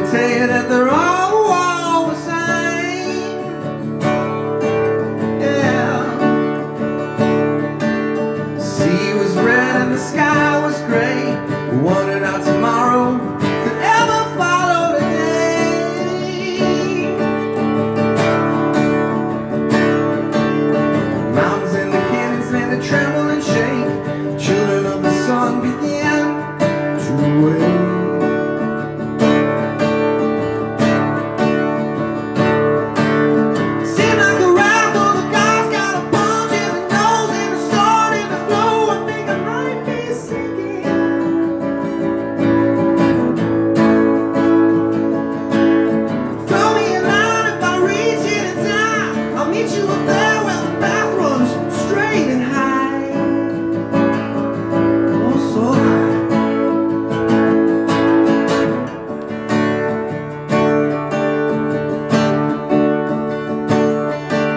tell you that they're all the same. Yeah. The sea was red and the sky was gray. We wondered how tomorrow could ever follow today. Mountains and the canyons made to tremble and shake. Children of the sun began to wake.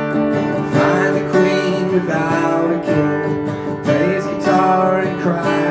Without a king, plays guitar and cries.